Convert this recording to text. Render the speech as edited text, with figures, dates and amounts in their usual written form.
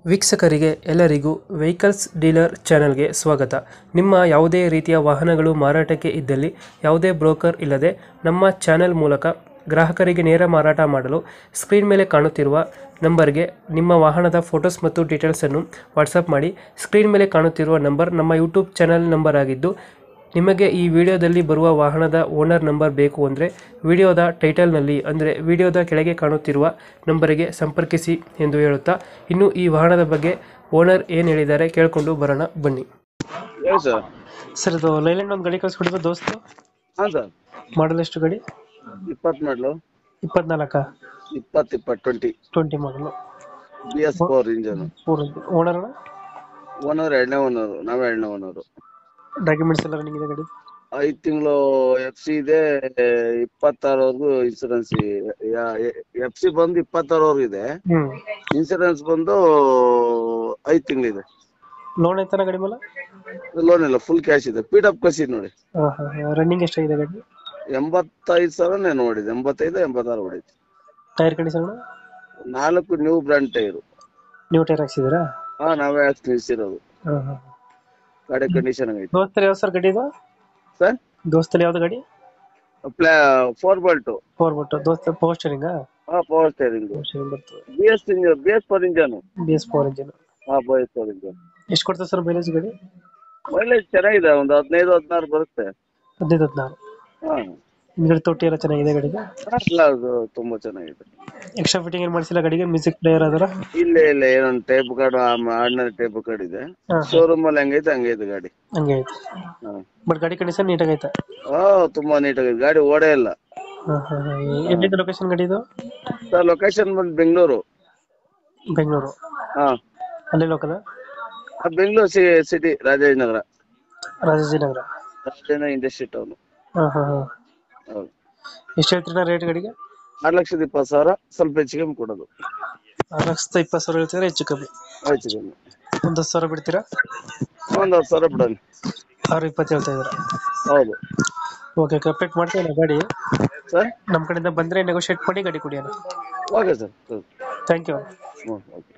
ವೀಕ್ಷಕರಿಗೆ ಎಲ್ಲರಿಗೂ vehicles dealer ಚಾನೆಲ್ಗೆ ಸ್ವಾಗತ. ನಿಮ್ಮ ಯಾವುದೇ ರೀತಿಯ ವಾಹನಗಳು ಮಾರಾಟಕ್ಕೆ ಇದ್ದಲ್ಲಿ ಯಾವುದೇ ಬ್ರೋಕರ್ ಇಲ್ಲದೆ ನಮ್ಮ ಚಾನೆಲ್ ಮೂಲಕ ಗ್ರಾಹಕರಿಗೆ ನೇರ ಮಾರಾಟ ಮಾಡಲು ಸ್ಕ್ರೀನ್ ಮೇಲೆ ಕಾಣುತ್ತಿರುವ ನಂಬರ್ಗೆ ನಿಮ್ಮ ವಾಹನದ ಫೋಟೋಸ್ ಮತ್ತು ಡೀಟೇಲ್ಸನ್ನು ವಾಟ್ಸಪ್ ಮಾಡಿ. ಸ್ಕ್ರೀನ್ ಮೇಲೆ ಕಾಣುತ್ತಿರುವ ನಂಬರ್ ನಮ್ಮ ಯೂಟ್ಯೂಬ್ ಚಾನೆಲ್ ನಂಬರ್ ಆಗಿದ್ದು, ನಿಮಗೆ ಈ ವಿಡಿಯೋದಲ್ಲಿ ಬರುವ ವಾಹನದ ಓನರ್ ನಂಬರ್ ಬೇಕು ಅಂದರೆ ವಿಡಿಯೋದ ಟೈಟಲ್ನಲ್ಲಿ ಅಂದರೆ ವಿಡಿಯೋದ ಕೆಳಗೆ ಕಾಣುತ್ತಿರುವ ನಂಬರಿಗೆ ಸಂಪರ್ಕಿಸಿ ಎಂದು ಹೇಳುತ್ತಾ, ಇನ್ನು ಈ ವಾಹನದ ಬಗ್ಗೆ ಓನರ್ ಏನು ಹೇಳಿದ್ದಾರೆ ಕೇಳಿಕೊಂಡು ಬರೋಣ ಬನ್ನಿ. ಹೇಳಿ ಸರ್. ಸರ್, ಇದು ಲೈಲ್ಯಾಂಡ್ ಒಂದು ಗಾಡಿ ಕಳಿಸ್ಕೊಡಿದ್ದು ದೋಸ್ತು. ಹಾಂ ಸರ್. ಮಾಡಲ್ ಎಷ್ಟು ಗಾಡಿ? 20 ಮಾಡಲು 24 20 ಮಾಡಲು BS4 ಇಂಜನ್. ಓನರ್ ಓನರ್ ಎರಡನೇ ಓನರು, ನಾವೇ ಎರಡನೇ ಓನರು. ಡಾಕ್ಯುಮೆಂಟ್ಸ್ ಎಲ್ಲ ರನ್ನಿಂಗ್ ಇದೆ ಗಾಡಿ? 5 ತಿಂಗಳು FC ಇದೆ, 26ವರೆಗೂ ಇನ್ಸೂರೆನ್ಸ್. FC ಬಂದು 26ವರೆಗೂ ಇದೆ, ಇನ್ಸೂರೆನ್ಸ್ ಬಂದು 5 ತಿಂಗಳಿದೆ. ಲೋನ್ ಐತನ ಗಾಡಿ ಮೇಲೆ? ಲೋನ್ ಇಲ್ಲ, ಫುಲ್ ಕ್ಯಾಶ್ ಇದೆ. ಪೀಡಪ್ ಕಳಿಸಿದ್ ನೋಡಿ. ರನ್ನಿಂಗ್ ಎಷ್ಟಾಗಿದೆ ಗಾಡಿ? 85,000 ನೋಡಿದೆ, 85-86 ಹೊಡಿದೆ. Tyre condition? 4 new brand tyre. ನೀವು ಟೈರ್ ಹಾಕ್ಸಿದ್ದೀರಾ? ಹಾ, ನಾವೇ ಹಾಕಿ ನಿಲ್ಸಿರೋದು. ಗಾಡಿ ಕಂಡೀಷನ್ ಆಗೈತೆ. ದೋಸ್ತಲ್ಲಿ ಯಾವ ಸರ್ ಗಾಡಿ ಇದು? ಸರ್, ದೋಸ್ತಲ್ಲಿ ಯಾವ್ದು ಗಾಡಿ? 4x2. 4 Dost power steering? ಹಾ, ಪವರ್ ಸ್ಟೇರಿಂಗ್. ಬರ್ತದೆ. BS4 engine. BS4 engine. ಹಾ, BS4 ಇಂಜನ್. ಎಷ್ಟು ಕೊಡ್ತದೆ ಸರ್ ಮೈಲೇಜ್ ಗಾಡಿ? ಮೈಲೇಜ್ ಚೆನ್ನಾಗಿದೆ, ಒಂದು 15-16 ಬರುತ್ತೆ. 15-16. ಹಾ, ಹಿಂದ್ಗಡೆ ತೊಟ್ಟಿ ಎಲ್ಲ ಚೆನ್ನಾಗಿದೆ ಗಾಡಿಗೆ? ಇಲ್ಲ, ಅದು ತುಂಬಾ ಚೆನ್ನಾಗಿದೆ. ಎಕ್ಸ್ಟ್ರಾ ಫಿಟ್ಟಿಂಗ್ ಏನು ಮಾಡಿಸಿಲ್ಲ ಗಾಡಿಗೆ? ಮ್ಯೂಸಿಕ್ ಪ್ಲೇಯರ್ ಅದರ? ಇಲ್ಲ ಇಲ್ಲ, ಏನೊಂದು tape card, ordinary tape card ಇದೆ. ಶೋರೂಮ್ ಅಲ್ಲಿ ಹಂಗೈತೆ ಹಂಗೈತೆ ಗಾಡಿ. ಹಂಗೆ ಐತೆ. ಬಟ್ ಗಾಡಿ ಕಂಡೀಷನ್ ನೀಟಾಗೈತೆ? ಹಾ, ತುಂಬಾ ನೀಟಾಗಿದೆ. ಗಾಡಿ ಓಡೇ ಇಲ್ಲ. ಎಲ್ಲಿದೆ ಲೊಕೇಶನ್ ಗಾಡಿ ಇದು? ಸರ್, ಲೊಕೇಶನ್ ಬಂದು ಬೆಂಗಳೂರು. ಬೆಂಗಳೂರು? ಹಾ, ಅಲ್ಲಿ local? Bengaluru city, Rajajinagar. Rajajinagar industry town. ಹೌದು. ಎಷ್ಟು ಹೇಳ್ತೀರಾ ರೇಟ್ ಗಾಡಿಗೆ? 4,20,000, ಸ್ವಲ್ಪ ಹೆಚ್ಚು ಕಮ್ಮಿ ಕೊಡೋದು. 4,20,000 ಹೇಳ್ತೀರಾ? ಹೆಚ್ಚು ಕಮ್ಮಿ? ಹೆಚ್ಚು ಕಮ್ಮಿ ಒಂದು 10,000 ಬಿಡ್ತೀರಾ? ಒಂದು 10,000 ಬಿಡೋಣ. 6,20 ಹೇಳ್ತಾ ಇದ್ದೀರಾ? ಹೌದು. ಓಕೆ, ಕಂಪ್ಲೀಟ್ ಮಾಡ್ತೀರಾ ಗಾಡಿ? ಸರ್, ನಮ್ಮ ಕಡೆಯಿಂದ ಬಂದರೆ ನೆಗೋಷಿಯೇಟ್ ಮಾಡಿ ಗಾಡಿ ಕೊಡಿ ಅಣ್ಣ. Okay sir. Thank you. Okay.